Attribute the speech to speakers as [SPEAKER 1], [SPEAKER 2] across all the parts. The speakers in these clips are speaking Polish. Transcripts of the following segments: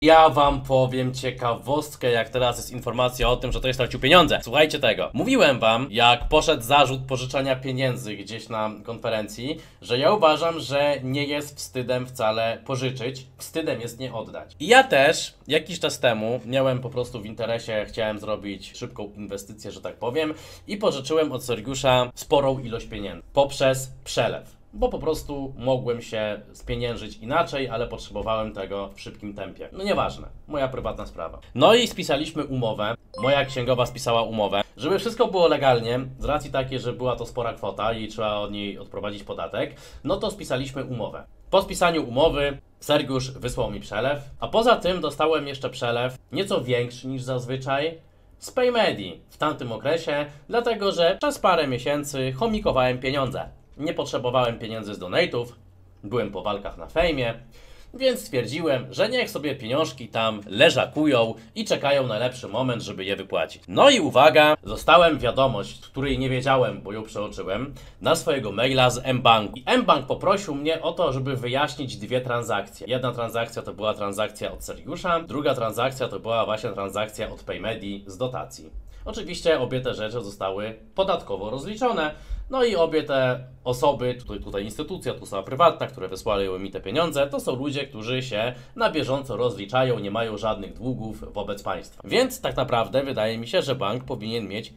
[SPEAKER 1] Ja wam powiem ciekawostkę, jak teraz jest informacja o tym, że ktoś stracił pieniądze. Słuchajcie tego. Mówiłem wam, jak poszedł zarzut pożyczania pieniędzy gdzieś na konferencji, że ja uważam, że nie jest wstydem wcale pożyczyć. Wstydem jest nie oddać. I ja też jakiś czas temu miałem po prostu w interesie, chciałem zrobić szybką inwestycję, że tak powiem, i pożyczyłem od Sergiusza sporą ilość pieniędzy poprzez przelew. Bo po prostu mogłem się spieniężyć inaczej, ale potrzebowałem tego w szybkim tempie. No nieważne, moja prywatna sprawa. No i spisaliśmy umowę, moja księgowa spisała umowę, żeby wszystko było legalnie, z racji takiej, że była to spora kwota i trzeba od niej odprowadzić podatek, no to spisaliśmy umowę. Po spisaniu umowy Sergiusz wysłał mi przelew, a poza tym dostałem jeszcze przelew nieco większy niż zazwyczaj z PayMedi w tamtym okresie, dlatego że przez parę miesięcy chomikowałem pieniądze. Nie potrzebowałem pieniędzy z donate'ów, byłem po walkach na fejmie, więc stwierdziłem, że niech sobie pieniążki tam leżakują i czekają na lepszy moment, żeby je wypłacić. No i uwaga, dostałem wiadomość, której nie wiedziałem, bo ją przeoczyłem, na swojego maila z mBanku. I mBank poprosił mnie o to, żeby wyjaśnić dwie transakcje. Jedna transakcja to była transakcja od Sergiusza, druga transakcja to była właśnie transakcja od PayMedi z dotacji. Oczywiście obie te rzeczy zostały podatkowo rozliczone, no i obie te osoby, tutaj instytucja, tu osoba prywatna, które wysłały mi te pieniądze, to są ludzie, którzy się na bieżąco rozliczają, nie mają żadnych długów wobec państwa. Więc tak naprawdę wydaje mi się, że bank powinien mieć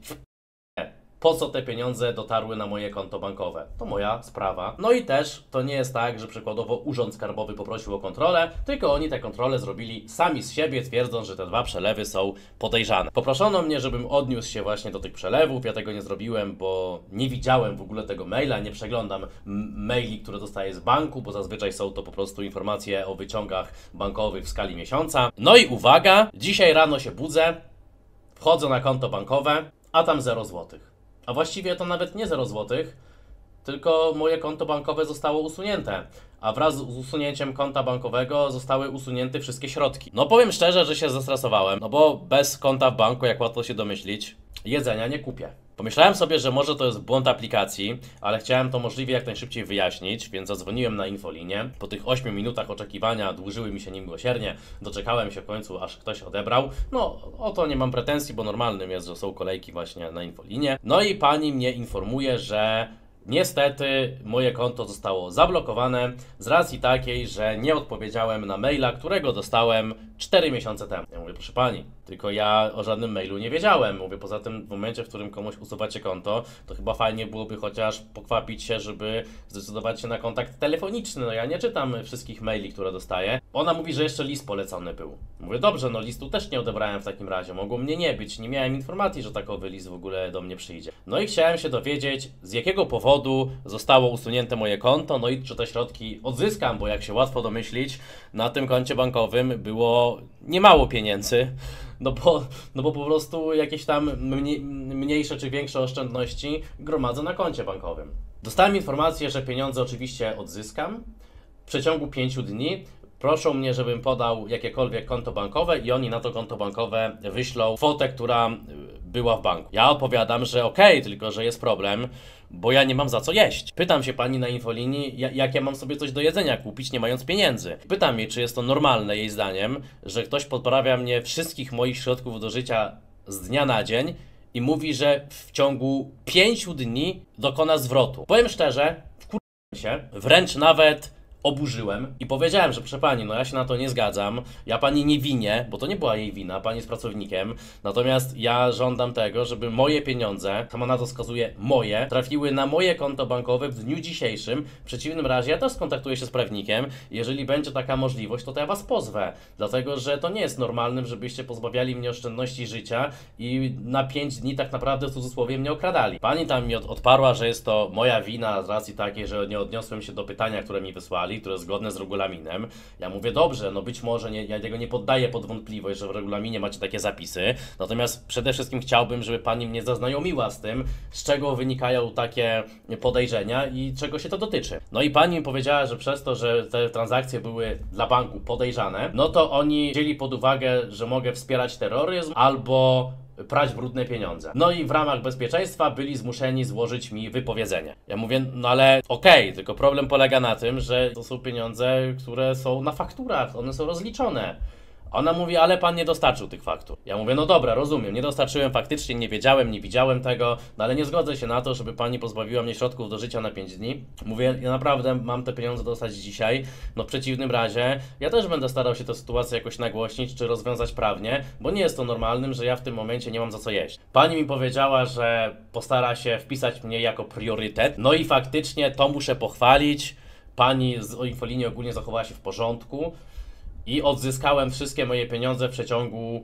[SPEAKER 1] po co te pieniądze dotarły na moje konto bankowe. To moja sprawa. No i też to nie jest tak, że przykładowo Urząd Skarbowy poprosił o kontrolę, tylko oni te kontrole zrobili sami z siebie, twierdząc, że te dwa przelewy są podejrzane. Poproszono mnie, żebym odniósł się właśnie do tych przelewów. Ja tego nie zrobiłem, bo nie widziałem w ogóle tego maila, nie przeglądam maili, które dostaję z banku, bo zazwyczaj są to po prostu informacje o wyciągach bankowych w skali miesiąca. No i uwaga, dzisiaj rano się budzę, wchodzę na konto bankowe, a tam 0 złotych. A właściwie to nawet nie 0 złotych, tylko moje konto bankowe zostało usunięte. A wraz z usunięciem konta bankowego zostały usunięte wszystkie środki. No powiem szczerze, że się zestresowałem, no bo bez konta w banku, jak łatwo się domyślić, jedzenia nie kupię. Pomyślałem sobie, że może to jest błąd aplikacji, ale chciałem to możliwie jak najszybciej wyjaśnić, więc zadzwoniłem na infolinię. Po tych 8 minutach oczekiwania dłużyły mi się niemiłosiernie, doczekałem się w końcu, aż ktoś odebrał. No, o to nie mam pretensji, bo normalnym jest, że są kolejki właśnie na infolinie. No i pani mnie informuje, że niestety moje konto zostało zablokowane z racji takiej, że nie odpowiedziałem na maila, którego dostałem 4 miesiące temu. Ja mówię, proszę pani, tylko ja o żadnym mailu nie wiedziałem. Mówię, poza tym w momencie, w którym komuś usuwacie konto, to chyba fajnie byłoby chociaż pokwapić się, żeby zdecydować się na kontakt telefoniczny. No ja nie czytam wszystkich maili, które dostaję. Ona mówi, że jeszcze list polecony był. Mówię, dobrze, no listu też nie odebrałem w takim razie. Mogło mnie nie być. Nie miałem informacji, że takowy list w ogóle do mnie przyjdzie. No i chciałem się dowiedzieć, z jakiego powodu zostało usunięte moje konto, no i czy te środki odzyskam, bo jak się łatwo domyślić, na tym koncie bankowym było niemało pieniędzy. No bo po prostu jakieś tam mniejsze czy większe oszczędności gromadzę na koncie bankowym. Dostałem informację, że pieniądze oczywiście odzyskam w przeciągu 5 dni. Proszą mnie, żebym podał jakiekolwiek konto bankowe i oni na to konto bankowe wyślą kwotę, która była w banku. Ja odpowiadam, że okej, tylko że jest problem, bo ja nie mam za co jeść. Pytam się pani na infolinii, jak ja mam sobie coś do jedzenia kupić, nie mając pieniędzy. Pytam jej, czy jest to normalne jej zdaniem, że ktoś podprawia mnie wszystkich moich środków do życia z dnia na dzień i mówi, że w ciągu 5 dni dokona zwrotu. Powiem szczerze, wkurzyłem się, wręcz nawet oburzyłem i powiedziałem, że proszę pani, no ja się na to nie zgadzam, ja pani nie winię, bo to nie była jej wina, pani jest pracownikiem, natomiast ja żądam tego, żeby moje pieniądze, sama na to wskazuje moje, trafiły na moje konto bankowe w dniu dzisiejszym, w przeciwnym razie ja też skontaktuję się z prawnikiem, jeżeli będzie taka możliwość, to ja was pozwę, dlatego, że to nie jest normalnym, żebyście pozbawiali mnie oszczędności życia i na 5 dni tak naprawdę w cudzysłowie mnie okradali. Pani tam mi odparła, że jest to moja wina z racji takiej, że nie odniosłem się do pytania, które mi wysłali, które jest zgodne z regulaminem. Ja mówię, dobrze, no być może ja tego nie poddaję pod wątpliwość, że w regulaminie macie takie zapisy, natomiast przede wszystkim chciałbym, żeby pani mnie zaznajomiła z tym, z czego wynikają takie podejrzenia i czego się to dotyczy. No i pani mi powiedziała, że przez to, że te transakcje były dla banku podejrzane, no to oni wzięli pod uwagę, że mogę wspierać terroryzm albo prać brudne pieniądze. No i w ramach bezpieczeństwa byli zmuszeni złożyć mi wypowiedzenie. Ja mówię, no ale okej, tylko problem polega na tym, że to są pieniądze, które są na fakturach, one są rozliczone. Ona mówi, ale pan nie dostarczył tych faktur. Ja mówię, no dobra, rozumiem, nie dostarczyłem faktycznie, nie wiedziałem, nie widziałem tego, no ale nie zgodzę się na to, żeby pani pozbawiła mnie środków do życia na 5 dni. Mówię, ja naprawdę mam te pieniądze dostać dzisiaj, no w przeciwnym razie ja też będę starał się tę sytuację jakoś nagłośnić, czy rozwiązać prawnie, bo nie jest to normalnym, że ja w tym momencie nie mam za co jeść. Pani mi powiedziała, że postara się wpisać mnie jako priorytet, no i faktycznie to muszę pochwalić. Pani z infolinii ogólnie zachowała się w porządku i odzyskałem wszystkie moje pieniądze w przeciągu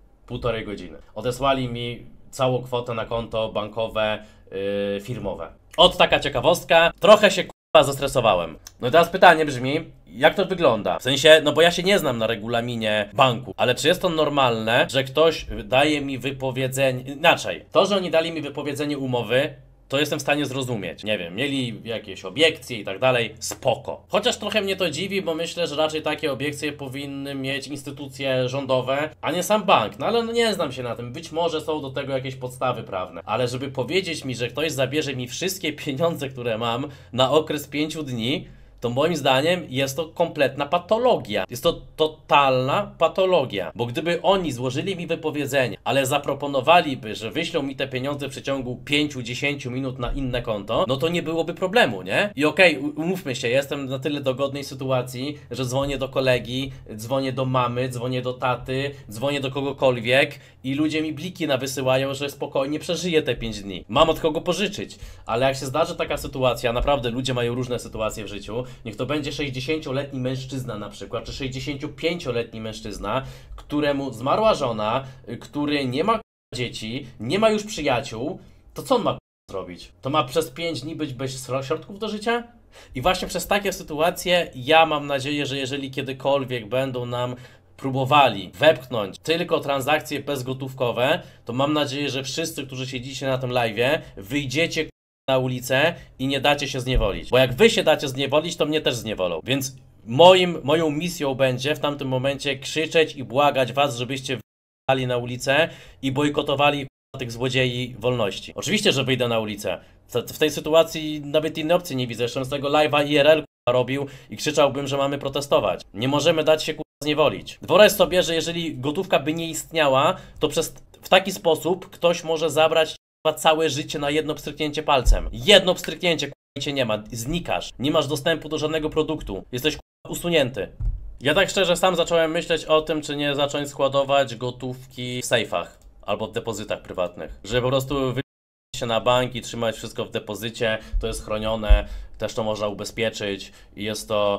[SPEAKER 1] 1,5 godziny. Odesłali mi całą kwotę na konto bankowe, firmowe. Od taka ciekawostka, trochę się zestresowałem. No i teraz pytanie brzmi, jak to wygląda? W sensie, no bo ja się nie znam na regulaminie banku, ale czy jest to normalne, że ktoś daje mi wypowiedzenie, inaczej, to, że oni dali mi wypowiedzenie umowy, to jestem w stanie zrozumieć. Nie wiem, mieli jakieś obiekcje i tak dalej, spoko. Chociaż trochę mnie to dziwi, bo myślę, że raczej takie obiekcje powinny mieć instytucje rządowe, a nie sam bank. No ale no nie znam się na tym, być może są do tego jakieś podstawy prawne. Ale żeby powiedzieć mi, że ktoś zabierze mi wszystkie pieniądze, które mam na okres 5 dni, to moim zdaniem jest to kompletna patologia. Jest to totalna patologia. Bo gdyby oni złożyli mi wypowiedzenie, ale zaproponowaliby, że wyślą mi te pieniądze w przeciągu 5-10 minut na inne konto, no to nie byłoby problemu, nie? I okej, umówmy się, jestem na tyle dogodnej sytuacji, że dzwonię do kolegi, dzwonię do mamy, dzwonię do taty, dzwonię do kogokolwiek i ludzie mi bliki nawysyłają, że spokojnie przeżyję te 5 dni. Mam od kogo pożyczyć. Ale jak się zdarzy taka sytuacja, naprawdę ludzie mają różne sytuacje w życiu, niech to będzie 60-letni mężczyzna na przykład, czy 65-letni mężczyzna, któremu zmarła żona, który nie ma dzieci, nie ma już przyjaciół, to co on ma zrobić? To ma przez 5 dni być bez środków do życia? I właśnie przez takie sytuacje ja mam nadzieję, że jeżeli kiedykolwiek będą nam próbowali wepchnąć tylko transakcje bezgotówkowe, to mam nadzieję, że wszyscy, którzy siedzicie na tym live'ie, wyjdziecie na ulicę i nie dacie się zniewolić. Bo jak wy się dacie zniewolić, to mnie też zniewolą. Więc moją misją będzie w tamtym momencie krzyczeć i błagać was, żebyście wyjechali na ulicę i bojkotowali tych złodziei wolności. Oczywiście, że wyjdę na ulicę. W tej sytuacji nawet innej opcji nie widzę. Jeszcze z tego live'a IRL robił i krzyczałbym, że mamy protestować. Nie możemy dać się zniewolić. Wyobraź sobie, że jeżeli gotówka by nie istniała, to w taki sposób ktoś może zabrać całe życie na jedno pstryknięcie palcem. Jedno pstryknięcie, cię nie ma, znikasz. Nie masz dostępu do żadnego produktu. Jesteś usunięty. Ja tak szczerze sam zacząłem myśleć o tym, czy nie zacząć składować gotówki w sejfach albo w depozytach prywatnych. Żeby po prostu wyjść się na bank i trzymać wszystko w depozycie, to jest chronione, też to można ubezpieczyć i jest to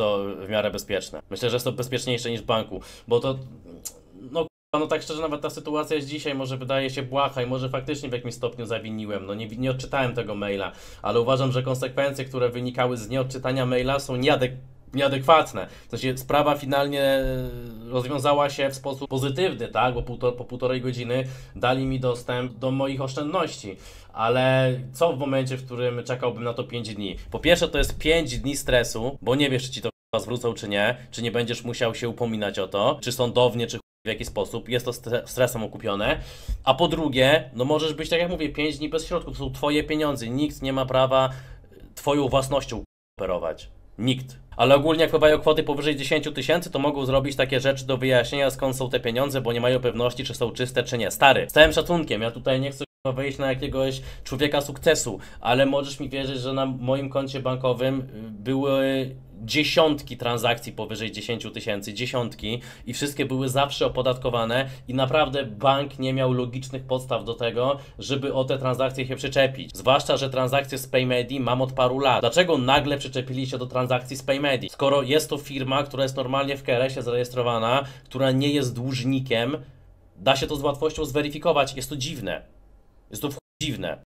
[SPEAKER 1] w miarę bezpieczne. Myślę, że jest to bezpieczniejsze niż w banku, bo to no tak szczerze, nawet ta sytuacja z dzisiaj może wydaje się błaha i może faktycznie w jakimś stopniu zawiniłem. No nie odczytałem tego maila, ale uważam, że konsekwencje, które wynikały z nieodczytania maila są nieadekwatne. W sensie sprawa finalnie rozwiązała się w sposób pozytywny, tak? Bo po 1,5 godziny dali mi dostęp do moich oszczędności. Ale co w momencie, w którym czekałbym na to 5 dni? Po pierwsze, to jest 5 dni stresu, bo nie wiesz, czy ci to zwrócą, czy nie będziesz musiał się upominać o to, czy sądownie, czy w jaki sposób, jest to stresem okupione, a po drugie, no możesz być, tak jak mówię, 5 dni bez środków, to są twoje pieniądze, nikt nie ma prawa twoją własnością operować, nikt. Ale ogólnie jak wpływają kwoty powyżej 10 000, to mogą zrobić takie rzeczy do wyjaśnienia, skąd są te pieniądze, bo nie mają pewności, czy są czyste, czy nie. Stary, z całym szacunkiem, ja tutaj nie chcę wejść na jakiegoś człowieka sukcesu, ale możesz mi wierzyć, że na moim koncie bankowym były dziesiątki transakcji powyżej 10 000, dziesiątki i wszystkie były zawsze opodatkowane i naprawdę bank nie miał logicznych podstaw do tego, żeby o te transakcje się przyczepić. Zwłaszcza, że transakcje z PayMedi mam od paru lat. Dlaczego nagle przyczepili się do transakcji z PayMedi? Skoro jest to firma, która jest normalnie w KRS-ie zarejestrowana, która nie jest dłużnikiem, da się to z łatwością zweryfikować. Jest to dziwne. Jest to dziwne.